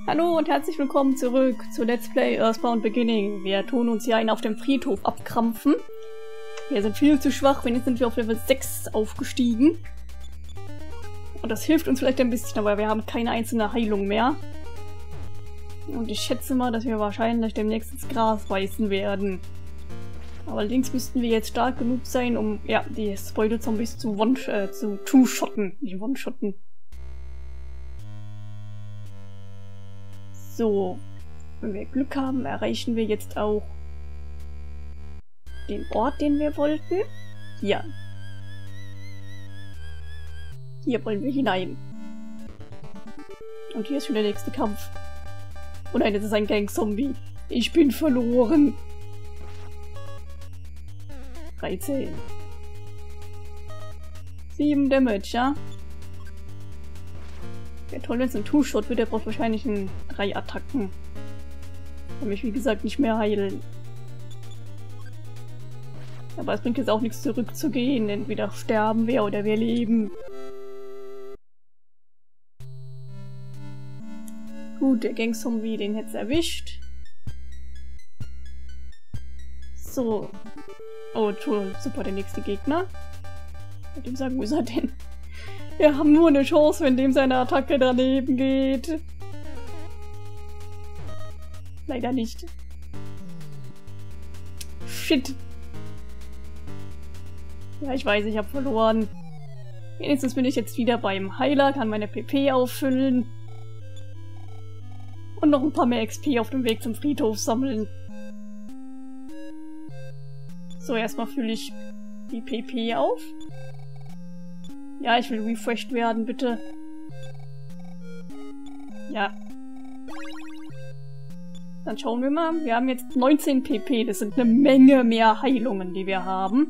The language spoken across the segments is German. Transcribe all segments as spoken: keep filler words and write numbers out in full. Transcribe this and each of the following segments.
Hallo und herzlich willkommen zurück zu Let's Play Earthbound Beginning. Wir tun uns hier einen auf dem Friedhof abkrampfen. Wir sind viel zu schwach, wenn jetzt sind wir auf Level sechs aufgestiegen. Und das hilft uns vielleicht ein bisschen, aber wir haben keine einzelne Heilung mehr. Und ich schätze mal, dass wir wahrscheinlich demnächst ins Gras beißen werden. Aber allerdings müssten wir jetzt stark genug sein, um ja, die Spoiler-Zombies zu one äh, zu two-shotten, nicht one-shotten. So, wenn wir Glück haben, erreichen wir jetzt auch den Ort, den wir wollten. Hier. Hier wollen wir hinein. Und hier ist schon der nächste Kampf. Oh nein, das ist ein Gang-Zombie. Ich bin verloren. dreizehn. sieben Damage, ja? Ja, toll, wenn es ein Two-Shot wird, der braucht wahrscheinlich einen drei Attacken. Kann mich wie gesagt nicht mehr heilen. Aber es bringt jetzt auch nichts zurückzugehen. Entweder sterben wir oder wir leben. Gut, der Gang-Zombie, den hätte es erwischt. So. Oh, toll, super, der nächste Gegner. Mit dem sagen, wo ist er denn? Wir haben nur eine Chance, wenn dem seine Attacke daneben geht. Leider nicht. Shit. Ja, ich weiß, ich habe verloren. Wenigstens bin ich jetzt wieder beim Heiler, kann meine P P auffüllen. Und noch ein paar mehr X P auf dem Weg zum Friedhof sammeln. So, erstmal fülle ich die P P auf. Ja, ich will refreshed werden, bitte. Ja. Dann schauen wir mal. Wir haben jetzt neunzehn P P. Das sind eine Menge mehr Heilungen, die wir haben.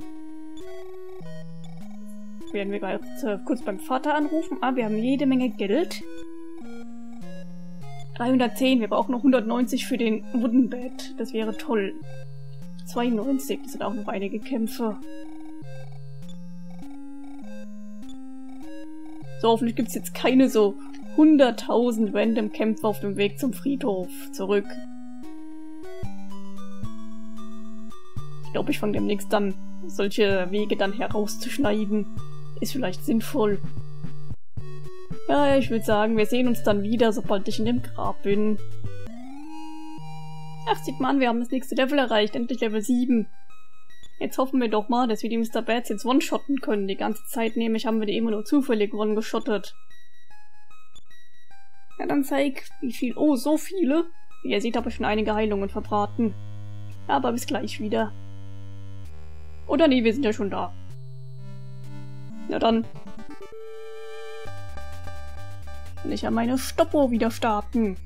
Werden wir gleich äh, kurz beim Vater anrufen. Ah, wir haben jede Menge Geld. dreihundertzehn. Wir brauchen noch hundertneunzig für den Wooden Bed. Das wäre toll. zweiundneunzig. Das sind auch noch einige Kämpfe. So, hoffentlich gibt es jetzt keine so hunderttausend random Kämpfe auf dem Weg zum Friedhof zurück. Ich glaube, ich fange demnächst an, solche Wege dann herauszuschneiden. Ist vielleicht sinnvoll. Ja, ich würde sagen, wir sehen uns dann wieder, sobald ich in dem Grab bin. Ach, sieht mal an, wir haben das nächste Level erreicht. Endlich Level sieben. Jetzt hoffen wir doch mal, dass wir die Mister Bats jetzt one-shotten können. Die ganze Zeit nämlich haben wir die immer nur zufällig one-geschottet. Ja, dann zeig, wie viel... Oh, so viele. Wie ihr seht, habe ich schon einige Heilungen verbraten. Aber bis gleich wieder. Oder nee, wir sind ja schon da. Na dann. Kann ich ja meine Stoppo wieder starten.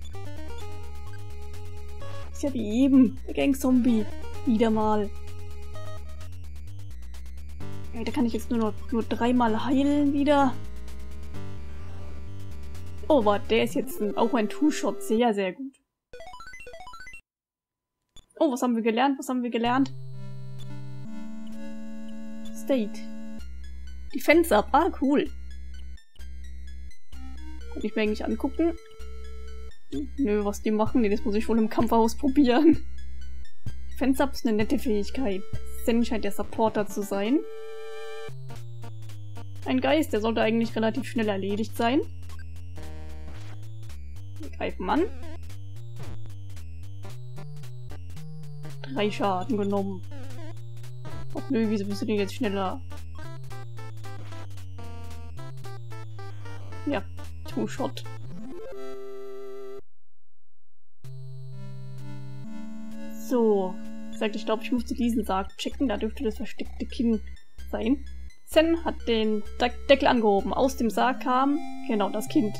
Ist ja wie eben. Der Gang-Zombie. Wieder mal. Ja, da kann ich jetzt nur noch nur dreimal heilen wieder. Oh, warte, der ist jetzt ein, auch ein Two-Shot. Sehr, sehr gut. Oh, was haben wir gelernt? Was haben wir gelernt? State. Defense up. Ah, cool. Kann ich mir eigentlich angucken? Nö, was die machen? Nee, das muss ich wohl im Kampf ausprobieren. Defense up ist eine nette Fähigkeit. Zen scheint der Supporter zu sein. Ein Geist, der sollte eigentlich relativ schnell erledigt sein. Wir greifen an. Drei Schaden genommen. Ach nö, wieso bist du denn jetzt schneller? Ja, Two-Shot. So. Wie gesagt, ich glaube, ich musste diesen Sarg checken. Da dürfte das versteckte Kinn sein. Zen hat den De Deckel angehoben. Aus dem Sarg kam, genau, das Kind.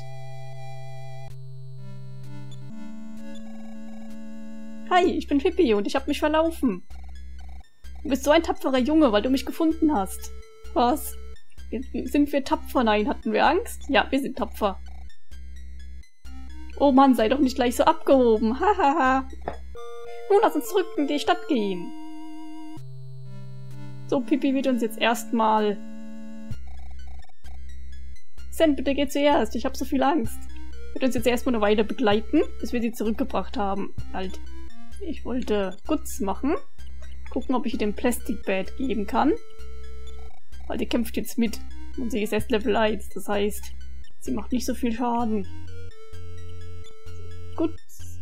Hi, ich bin Pippi und ich habe mich verlaufen. Du bist so ein tapferer Junge, weil du mich gefunden hast. Was? Sind wir tapfer? Nein, hatten wir Angst? Ja, wir sind tapfer. Oh Mann, sei doch nicht gleich so abgehoben. Hahaha. Nun, lass uns zurück in die Stadt gehen. So, Pippi wird uns jetzt erstmal... Zen, bitte geh zuerst. Ich habe so viel Angst. Wird uns jetzt erstmal eine Weile begleiten, bis wir sie zurückgebracht haben. Halt, ich wollte Guts machen. Gucken, ob ich ihr den Plastic Bat geben kann. Weil die kämpft jetzt mit. Und sie ist erst Level eins. Das heißt, sie macht nicht so viel Schaden. Gut.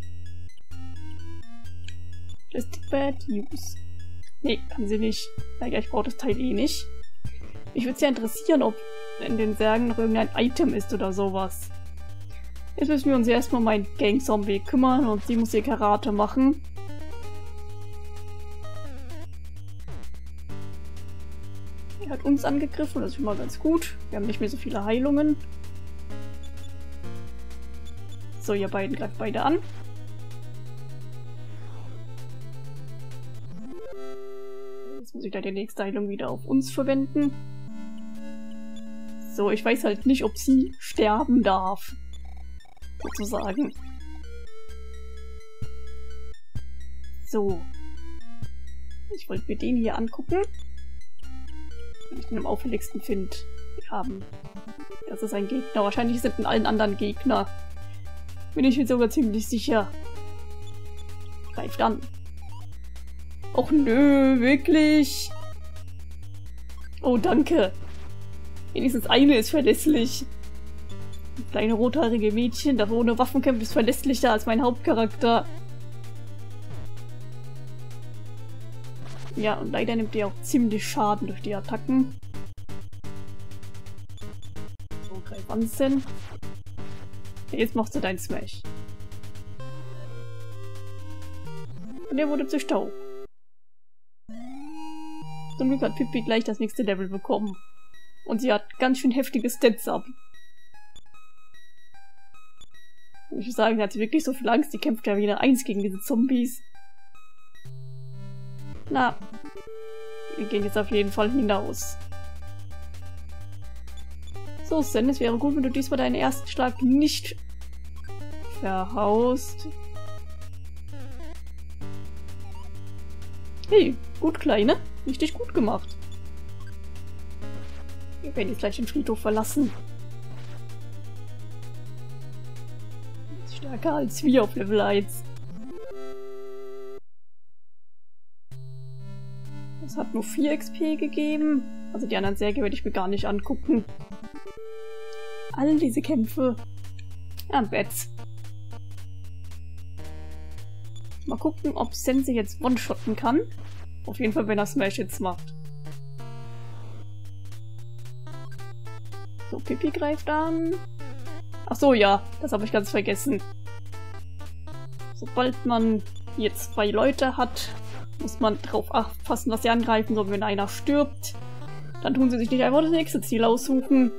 Plastic Bat, use. Nee, kann sie nicht. Naja, ich brauche das Teil eh nicht. Mich würde es ja interessieren, ob in den Särgen noch irgendein Item ist oder sowas. Jetzt müssen wir uns erstmal um meinen Gang-Zombie kümmern und sie muss ihr Karate machen. Er hat uns angegriffen, das ist schon mal ganz gut. Wir haben nicht mehr so viele Heilungen. So, ihr beiden greift beide an. Jetzt muss ich da die nächste Heilung wieder auf uns verwenden. So, ich weiß halt nicht, ob sie sterben darf. Sozusagen. So. Ich wollte mir den hier angucken. Wenn ich den am auffälligsten finde. Wir haben. Das ist ein Gegner. Wahrscheinlich sind in allen anderen Gegner. Bin ich mir sogar ziemlich sicher. Greift an. Och nö, wirklich. Oh, danke. Wenigstens eine ist verlässlich. Das kleine rothaarige Mädchen, das ohne Waffen kämpft, ist verlässlicher als mein Hauptcharakter. Ja, und leider nimmt er auch ziemlich Schaden durch die Attacken. So, greif an, Sen. Jetzt machst du deinen Smash. Und er wurde zu Staub. Zum Glück hat Pippi gleich das nächste Level bekommen. Und sie hat ganz schön heftige Stats ab. Ich würde sagen, sie hat wirklich so viel Angst, die kämpft ja wieder eins gegen diese Zombies. Na, wir gehen jetzt auf jeden Fall hinaus. So, Sen, es wäre gut, wenn du diesmal deinen ersten Schlag nicht verhaust. Hey, gut, Kleine. Richtig gut gemacht. Wir werden jetzt gleich den Friedhof verlassen. Stärker als wir auf Level eins. Es hat nur vier X P gegeben. Also die anderen Särge werde ich mir gar nicht angucken. All diese Kämpfe. Ja, Bats. Mal gucken, ob Sensei jetzt one-shotten kann. Auf jeden Fall, wenn er Smash jetzt macht. So, Pippi greift an. Ach so, ja, das habe ich ganz vergessen. Sobald man hier zwei Leute hat, muss man darauf aufpassen, dass sie angreifen, so wenn einer stirbt. Dann tun sie sich nicht einfach das nächste Ziel aussuchen.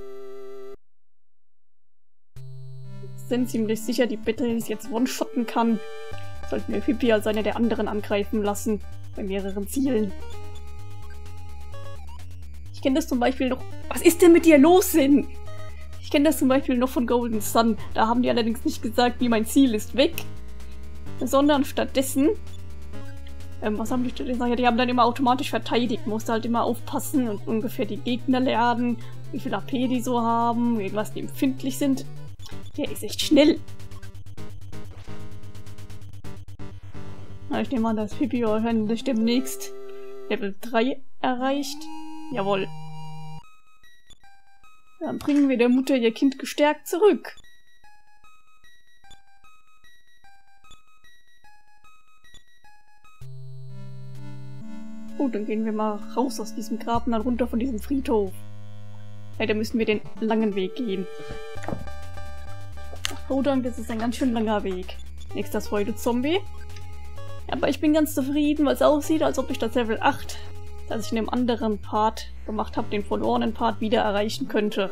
Sind ziemlich sicher, die Batteries jetzt one-shotten kann. Sollten wir Pippi als einer der anderen angreifen lassen. Bei mehreren Zielen. Ich kenne das zum Beispiel noch... Was ist denn mit dir los, Sin? Ich kenne das zum Beispiel noch von Golden Sun. Da haben die allerdings nicht gesagt, wie mein Ziel ist weg. Sondern stattdessen... Ähm, was haben die stattdessen? Ja, die haben dann immer automatisch verteidigt. Man musste halt immer aufpassen und ungefähr die Gegner lernen, wie viel A P die so haben, gegen was die empfindlich sind. Der ist echt schnell. Na, ich nehme an, dass Pippi wahrscheinlich demnächst Level drei erreicht. Jawohl. Dann bringen wir der Mutter ihr Kind gestärkt zurück. Gut, dann gehen wir mal raus aus diesem Grab und dann runter von diesem Friedhof. Leider müssen wir den langen Weg gehen. Oh, danke, das ist ein ganz schön langer Weg. Nächster Freude-Zombie. Aber ich bin ganz zufrieden, weil es aussieht, als ob ich das Level acht, das ich in dem anderen Part gemacht habe, den verlorenen Part, wieder erreichen könnte.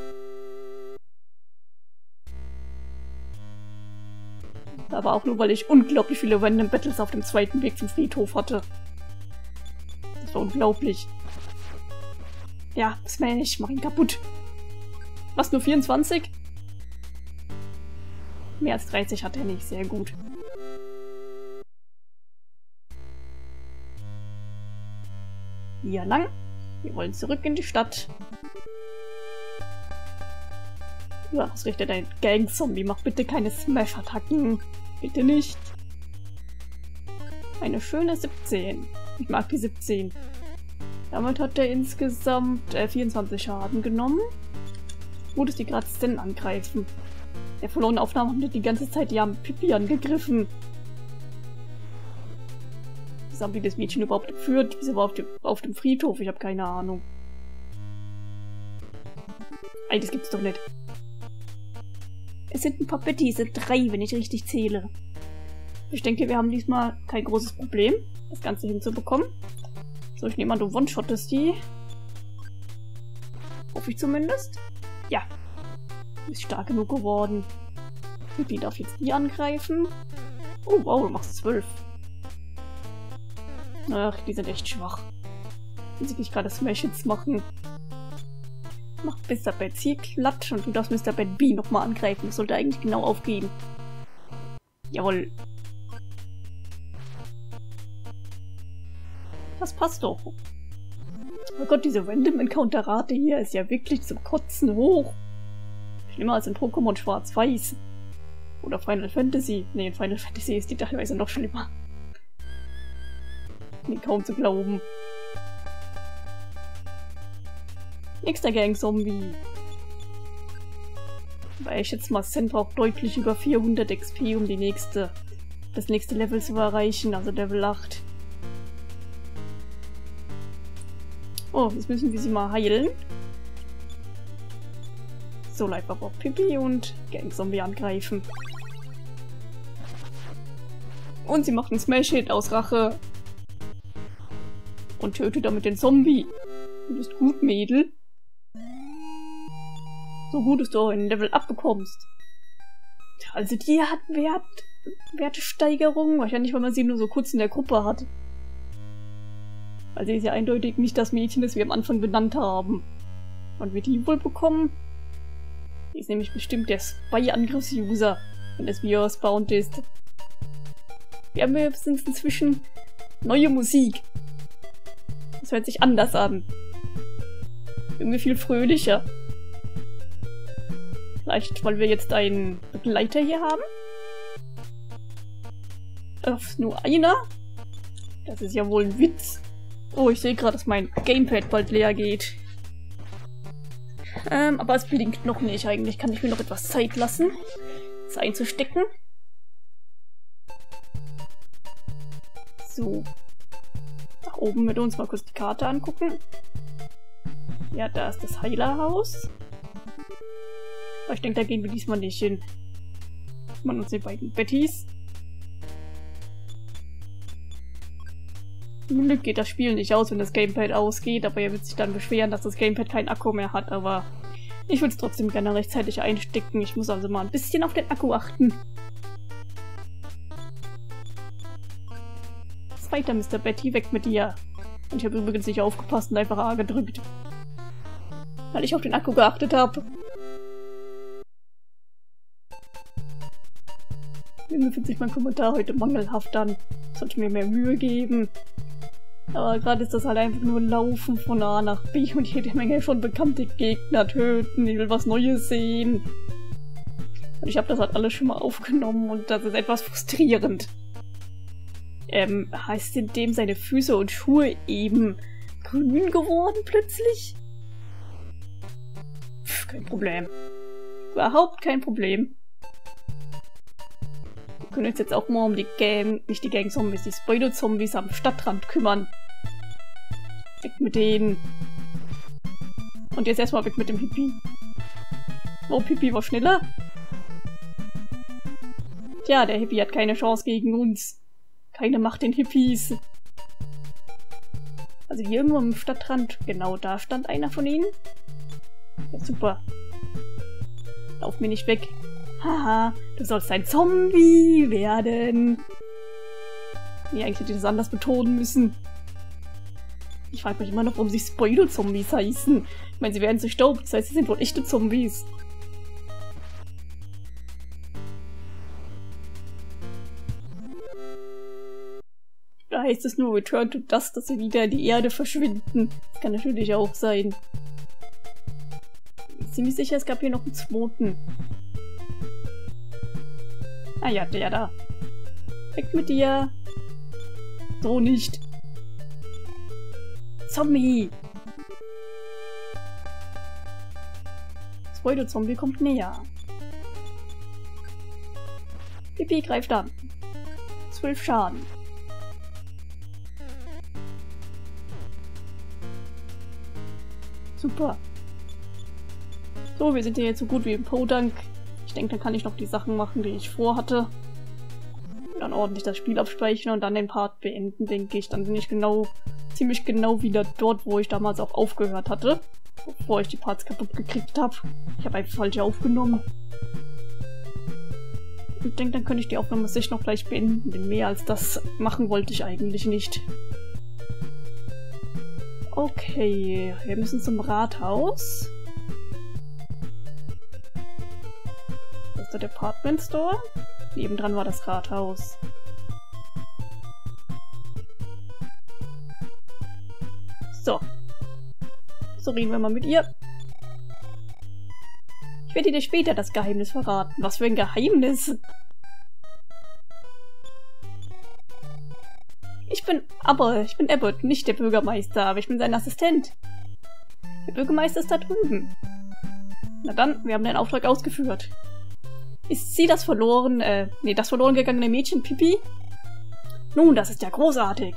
Aber auch nur, weil ich unglaublich viele Random Battles auf dem zweiten Weg zum Friedhof hatte. Das war unglaublich. Ja, Smash, mach ihn kaputt. Was, nur vierundzwanzig? Mehr als dreißig hat er nicht, sehr gut. Hier lang. Wir wollen zurück in die Stadt. Ja, ausrichtet ein Gang-Zombie. Mach bitte keine Smash-Attacken. Bitte nicht. Eine schöne siebzehn. Ich mag die siebzehn. Damit hat er insgesamt äh, vierundzwanzig Schaden genommen. Gut, dass die gerade Sten angreifen. Der verlorene Aufnahme haben die ganze Zeit die haben Pipi angegriffen. Was haben die das Mädchen überhaupt geführt? Wieso war auf dem, auf dem Friedhof? Ich habe keine Ahnung. Ey, das gibt's doch nicht. Es sind ein paar Bettys, es sind drei, wenn ich richtig zähle. Ich denke, wir haben diesmal kein großes Problem, das Ganze hinzubekommen. So, ich nehme an, du one-shottest die. Hoffe ich zumindest. Ja. Du bist stark genug geworden. Die darf jetzt nie angreifen. Oh, wow, du machst zwölf. Ach, die sind echt schwach. Wenn sie nicht gerade Smash-Hits machen. Mach Mister Bad C glatt und du darfst Mister Bad B nochmal angreifen. Das sollte eigentlich genau aufgehen. Jawohl. Das passt doch. Oh Gott, diese Random Encounter-Rate hier ist ja wirklich zum Kotzen hoch. Schlimmer als in Pokémon Schwarz-Weiß. Oder Final Fantasy. Ne, in Final Fantasy ist die teilweise noch schlimmer. Nee, kaum zu glauben. Nächster Gang-Zombie. Weil ich jetzt mal Sten braucht deutlich über vierhundert X P, um die nächste, das nächste Level zu erreichen, also Level acht. Oh, jetzt müssen wir sie mal heilen. So, Leib aber auch Pipi und Gang-Zombie angreifen. Und sie macht einen Smash-Hit aus Rache. Und tötet damit den Zombie. Du bist gut, Mädel. So gut, dass du ein Level abbekommst. Also die hat Wert, Wertesteigerung. Wahrscheinlich, weil man sie nur so kurz in der Gruppe hat. Weil sie ist ja eindeutig nicht das Mädchen, das wir am Anfang benannt haben. Wann wird die wohl bekommen? Die ist nämlich bestimmt der Spy-Angriffs-User, wenn es wie spawned ist. Wir haben jetzt inzwischen neue Musik. Das hört sich anders an. Irgendwie viel fröhlicher. Vielleicht, weil wir jetzt einen Begleiter hier haben? Ach, nur einer? Das ist ja wohl ein Witz. Oh, ich sehe gerade, dass mein Gamepad bald leer geht. Ähm, aber es blinkt noch nicht. Eigentlich kann ich mir noch etwas Zeit lassen, das einzustecken. So. Nach oben mit uns mal kurz die Karte angucken. Ja, da ist das Heilerhaus. Aber ich denke, da gehen wir diesmal nicht hin. Man uns die beiden Bettys. Zum Glück geht das Spiel nicht aus, wenn das Gamepad ausgeht, aber er wird sich dann beschweren, dass das Gamepad keinen Akku mehr hat, aber ich würde es trotzdem gerne rechtzeitig einstecken. Ich muss also mal ein bisschen auf den Akku achten. Weiter, Mister Betty, weg mit dir. Und ich habe übrigens nicht aufgepasst und einfach A gedrückt. Weil ich auf den Akku geachtet habe. Irgendwie fühlt sich mein Kommentar heute mangelhaft an. Sollte mir mehr Mühe geben. Aber gerade ist das halt einfach nur Laufen von A nach B und jede Menge schon bekannte Gegner töten. Ich will was Neues sehen. Und ich habe das halt alles schon mal aufgenommen und das ist etwas frustrierend. Ähm, heißt in dem seine Füße und Schuhe eben grün geworden plötzlich? Pff, kein Problem. Überhaupt kein Problem. Wir können uns jetzt auch mal um die Gang, nicht die Gang-Zombies, die Spoiler-Zombies am Stadtrand kümmern. Weg mit denen. Und jetzt erstmal weg mit dem Hippie. Oh, Hippie war schneller. Tja, der Hippie hat keine Chance gegen uns. Keine Macht den Hippies. Also hier irgendwo am Stadtrand, genau da stand einer von ihnen. Ja, super. Lauf mir nicht weg. Haha, du sollst ein Zombie werden. Nee, eigentlich hätte ich das anders betonen müssen. Ich frage mich immer noch, warum sie Spoiler-Zombies heißen. Ich meine, sie werden zerstaubt, das heißt, sie sind wohl echte Zombies. Da heißt es nur Return to Dust, dass sie wieder in die Erde verschwinden. Das kann natürlich auch sein. ziemlich sicher, es gab hier noch einen zweiten. Ah ja, der da. Weg mit dir. So nicht. Zombie. Das zweite Zombie kommt näher. Pippi greift an. Zwölf Schaden. Super. So, wir sind hier jetzt so gut wie im Podunk. Ich denke, dann kann ich noch die Sachen machen, die ich vorhatte. Und dann ordentlich das Spiel abspeichern und dann den Part beenden, denke ich. Dann bin ich genau, ziemlich genau wieder dort, wo ich damals auch aufgehört hatte. Bevor ich die Parts kaputt gekriegt habe. Ich habe einfach falsch aufgenommen. Ich denke, dann könnte ich die Aufnahme sich noch gleich beenden, denn mehr als das machen wollte ich eigentlich nicht. Okay, wir müssen zum Rathaus. Das ist der Department Store. Nebendran war das Rathaus. So. So reden wir mal mit ihr. Ich werde dir später das Geheimnis verraten. Was für ein Geheimnis? Ich bin aber, ich bin Abbott, nicht der Bürgermeister, aber ich bin sein Assistent. Der Bürgermeister ist da drüben. Na dann, wir haben den Auftrag ausgeführt. Ist sie das verloren, äh, nee, das verloren gegangene Mädchen Pippi? Nun, das ist ja großartig.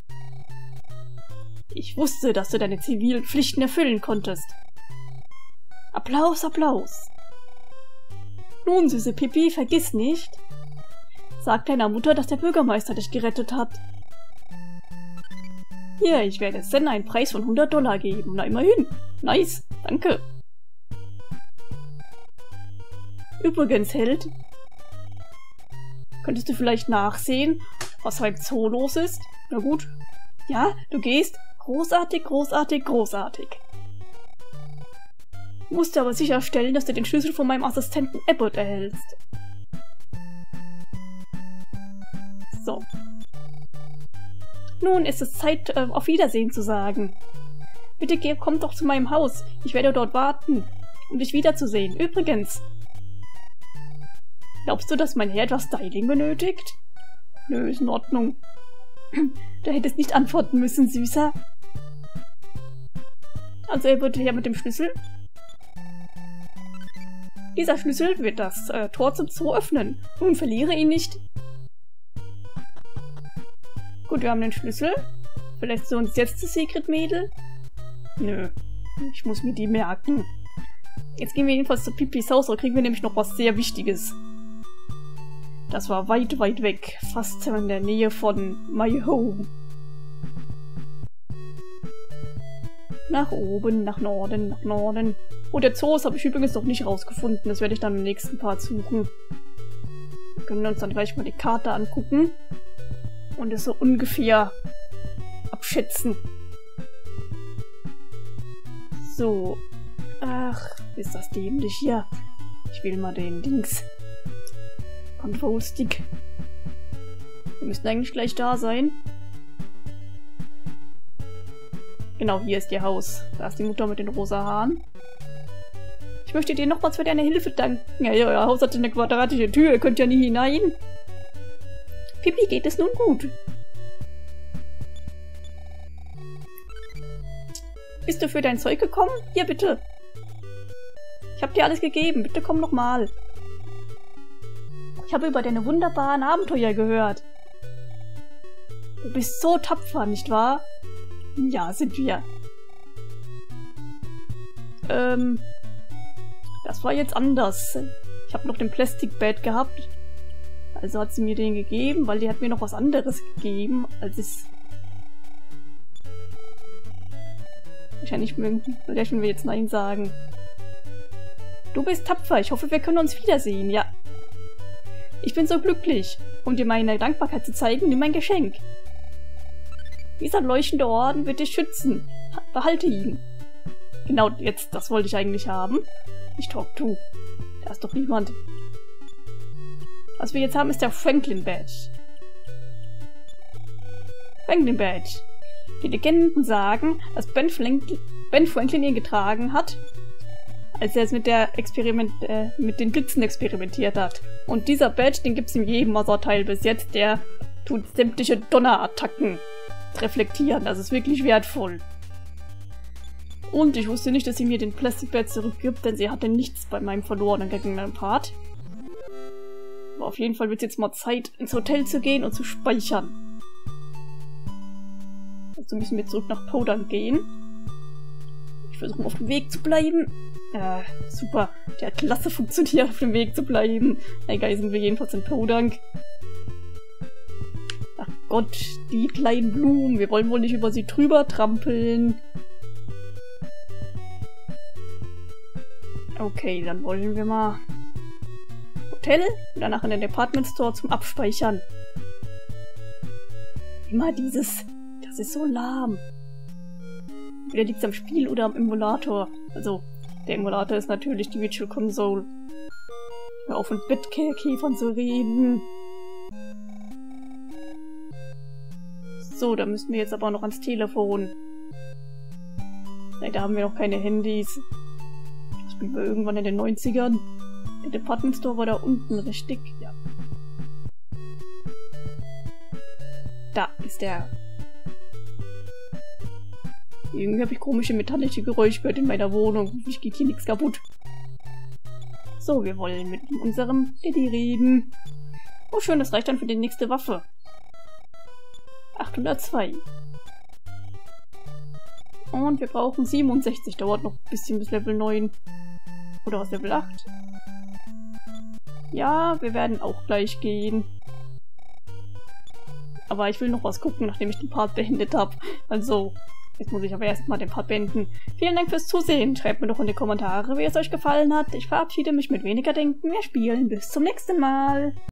Ich wusste, dass du deine zivilen Pflichten erfüllen konntest. Applaus, Applaus. Nun, süße Pippi, vergiss nicht. Sag deiner Mutter, dass der Bürgermeister dich gerettet hat. Hier, ich werde Sen einen Preis von hundert Dollar geben. Na, immerhin. Nice, danke. Übrigens, Held, könntest du vielleicht nachsehen, was beim Zoo los ist? Na gut. Ja, du gehst. Großartig, großartig, großartig. Du musst aber sicherstellen, dass du den Schlüssel von meinem Assistenten Abbott erhältst. So. Nun ist es Zeit, äh, auf Wiedersehen zu sagen. Bitte geh, komm doch zu meinem Haus. Ich werde dort warten, um dich wiederzusehen. Übrigens. Glaubst du, dass mein Herr etwas Styling benötigt? Nö, ist in Ordnung. Du hättest nicht antworten müssen, Süßer. Also er wird her mit dem Schlüssel. Dieser Schlüssel wird das äh, Tor zum Zoo öffnen. Nun verliere ihn nicht. Gut, wir haben den Schlüssel. Verlässt du uns jetzt das Secret-Mädel? Nö, ich muss mir die merken. Jetzt gehen wir jedenfalls zu Pippis Haus, da kriegen wir nämlich noch was sehr Wichtiges. Das war weit, weit weg. Fast in der Nähe von My Home. Nach oben, nach Norden, nach Norden. Oh, der Zoo habe ich übrigens noch nicht rausgefunden. Das werde ich dann im nächsten Part suchen. Wir können uns dann gleich mal die Karte angucken. Und es so ungefähr abschätzen. So. Ach, ist das dämlich hier. Ich will mal den Dings. Control Stick. Wir müssten eigentlich gleich da sein. Genau, hier ist ihr Haus. Da ist die Mutter mit den rosa Haaren. Ich möchte dir nochmals für deine Hilfe danken. Ja, ja, euer Haus hat eine quadratische Tür. Ihr könnt ja nie hinein. Pippi, geht es nun gut? Bist du für dein Zeug gekommen? Hier, bitte. Ich habe dir alles gegeben. Bitte komm nochmal. Ich habe über deine wunderbaren Abenteuer gehört. Du bist so tapfer, nicht wahr? Ja, sind wir. Ähm, das war jetzt anders. Ich habe noch den Plastic Bed gehabt. Also hat sie mir den gegeben, weil die hat mir noch was anderes gegeben, als es... Wahrscheinlich mögen, vielleicht wir jetzt Nein sagen. Du bist tapfer. Ich hoffe, wir können uns wiedersehen. Ja. Ich bin so glücklich. Um dir meine Dankbarkeit zu zeigen, nimm mein Geschenk. Dieser leuchtende Orden wird dich schützen. Behalte ihn. Genau, jetzt, das wollte ich eigentlich haben. Ich talk to. Da ist doch niemand. Was wir jetzt haben, ist der Franklin Badge. Franklin Badge. Die Legenden sagen, dass Ben Franklin, Ben Franklin ihn getragen hat, als er es mit der Experiment, äh, mit den Blitzen experimentiert hat. Und dieser Badge, den gibt's in jedem Mother-Teil bis jetzt, der tut sämtliche Donnerattacken reflektieren. Das ist wirklich wertvoll. Und ich wusste nicht, dass sie mir den Plastic Badge zurückgibt, denn sie hatte nichts bei meinem verlorenen gegangenen Part. Aber auf jeden Fall wird es jetzt mal Zeit, ins Hotel zu gehen und zu speichern. Also müssen wir zurück nach Podunk gehen. Ich versuche auf dem Weg zu bleiben. Äh, super. Der hat klasse funktioniert, auf dem Weg zu bleiben. Egal, sind wir jedenfalls in Podunk. Ach Gott, die kleinen Blumen. Wir wollen wohl nicht über sie drüber trampeln. Okay, dann wollen wir mal Hotel und danach in den Department Store zum Abspeichern. Immer dieses... Das ist so lahm. Entweder liegt es am Spiel oder am Emulator. Also, der Emulator ist natürlich die Virtual Console. Hör auf, mit Bettkäfern zu reden. So, da müssen wir jetzt aber noch ans Telefon. Leider haben wir noch keine Handys. Das spielen wir irgendwann in den neunzigern. Der Department Store war da unten, richtig? Ja. Da ist der. Irgendwie habe ich komische metallische Geräusche gehört in meiner Wohnung. Hoffentlich geht hier nichts kaputt. So, wir wollen mit unserem Daddy reden. Oh schön, das reicht dann für die nächste Waffe. achthundertzwei. Und wir brauchen siebenundsechzig. Dauert noch ein bisschen bis Level neun. Oder aus Level acht. Ja, wir werden auch gleich gehen. Aber ich will noch was gucken, nachdem ich den Part beendet habe. Also... Jetzt muss ich aber erstmal den Part beenden. Vielen Dank fürs Zusehen. Schreibt mir doch in die Kommentare, wie es euch gefallen hat. Ich verabschiede mich mit weniger Denken, mehr Spielen. Bis zum nächsten Mal.